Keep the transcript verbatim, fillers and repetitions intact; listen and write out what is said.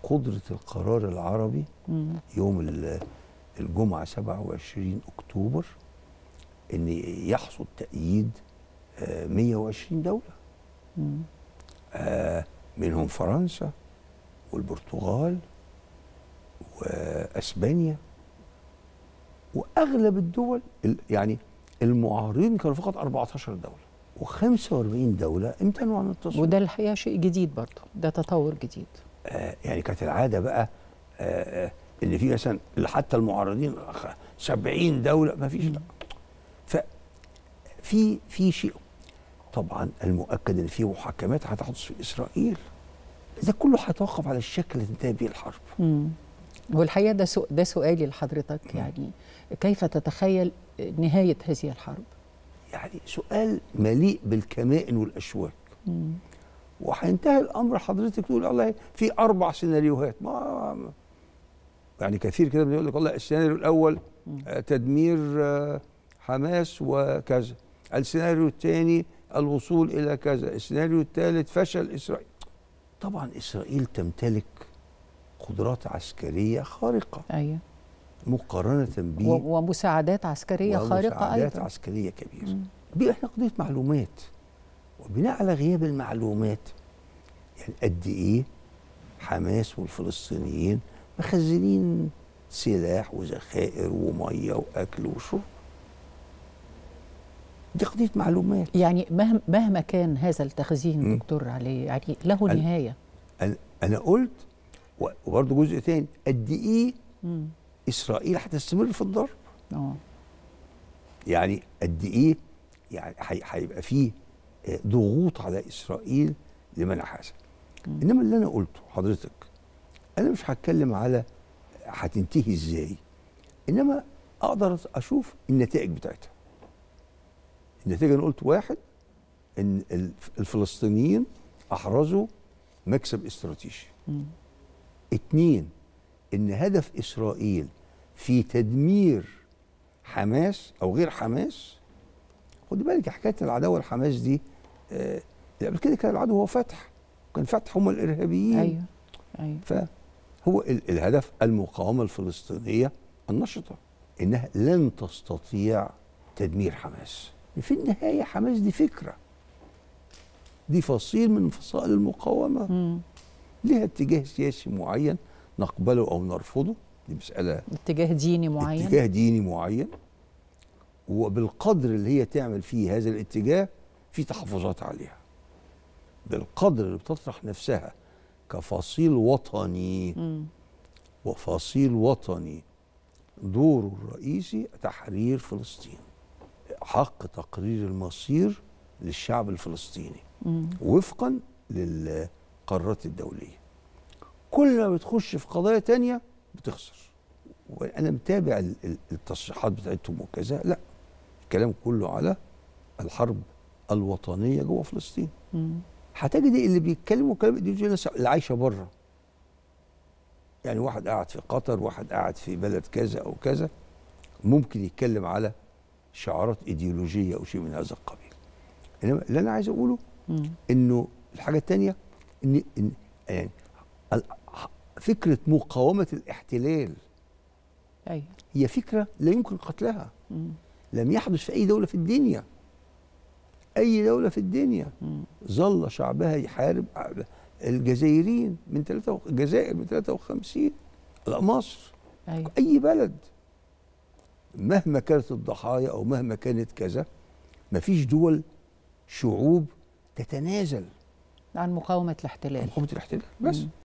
قدرة القرار العربي مم. يوم الجمعة سبعة وعشرين أكتوبر إن يحصل تأييد مئة وعشرين دولة، مم. آه منهم فرنسا والبرتغال وأسبانيا وأغلب الدول. يعني المعارضين كانوا فقط أربعة عشر دولة وخمسة وأربعين دولة امتنعوا عن التصويت. وده الحقيقة شيء جديد برضه، ده تطور جديد. آه يعني كانت العادة بقى آه ان في مثلا حتى المعارضين سبعين دولة ما فيش. لا، ففي في شيء طبعا المؤكد ان في محاكمات هتحدث في اسرائيل. ده كله هيتوقف على الشكل اللي تنتهي بيه الحرب. امم والحقيقة ده سو... ده سؤالي لحضرتك، يعني كيف تتخيل نهاية هذه الحرب؟ يعني سؤال مليء بالكمائن والاشواك. مم. وهينتهي الامر حضرتك تقول الله في اربع سيناريوهات. ما يعني كثير كده بيقول لك والله السيناريو الاول آه تدمير آه حماس وكذا، السيناريو الثاني الوصول الى كذا، السيناريو الثالث فشل اسرائيل. طبعا اسرائيل تمتلك قدرات عسكريه خارقه. ايوه، مقارنه ب ومساعدات عسكريه خارقه ايضا. ومساعدات عسكريه كبيره. دي احنا قضيه معلومات، وبناء على غياب المعلومات يعني قد ايه حماس والفلسطينيين مخزنين سلاح وذخائر وميه واكل وشرب. دي قضيه معلومات. يعني مهما مهما كان هذا التخزين دكتور علي، يعني له أنا نهايه. انا انا قلت وبرضه جزء تاني قد ايه مم. اسرائيل هتستمر في الضرب. اه يعني قد ايه يعني هيبقى فيه ضغوط على اسرائيل لمنع هذا. انما اللي انا قلته حضرتك انا مش هتكلم على هتنتهي ازاي، انما اقدر اشوف النتائج بتاعتها. النتيجه انا قلت واحد ان الفلسطينيين احرزوا مكسب استراتيجي. م. اتنين ان هدف اسرائيل في تدمير حماس او غير حماس. خد بالك حكايه العداوه الحماس دي آه قبل كده كان العدو هو فتح، كان فتح هم الارهابيين. ايوه ايوه. فهو الهدف المقاومه الفلسطينيه النشطه انها لن تستطيع تدمير حماس. في النهايه حماس دي فكره، دي فصيل من فصائل المقاومه. م. لها اتجاه سياسي معين نقبله او نرفضه، دي مساله اتجاه ديني معين اتجاه ديني معين، وبالقدر اللي هي تعمل فيه هذا الاتجاه في تحفظات عليها. بالقدر اللي بتطرح نفسها كفصيل وطني م. وفصيل وطني دوره الرئيسي تحرير فلسطين، حق تقرير المصير للشعب الفلسطيني م. وفقا للقرارات الدولية. كل ما بتخش في قضايا تانية بتخسر. وأنا متابع التصريحات بتاعتهم وكذا، لا الكلام كله على الحرب الوطنية جوه فلسطين. هتجد اللي بيتكلموا كلام دي الناس اللي عايشة بره. يعني واحد قاعد في قطر، واحد قاعد في بلد كذا أو كذا، ممكن يتكلم على شعارات ايديولوجيه او شيء من هذا القبيل. انما اللي انا عايز اقوله مم. انه الحاجه الثانيه ان ان يعني فكره مقاومه الاحتلال أيوة. هي فكره لا يمكن قتلها. مم. لم يحدث في اي دوله في الدنيا. اي دوله في الدنيا مم. ظل شعبها يحارب الجزائريين من ثلاثة الجزائر من ثلاثة وخمسين، لا مصر. أيوة. اي بلد مهما كانت الضحايا او مهما كانت كذا، مفيش دول شعوب تتنازل عن مقاومه الاحتلال. عن مقاومه الاحتلال بس. مم.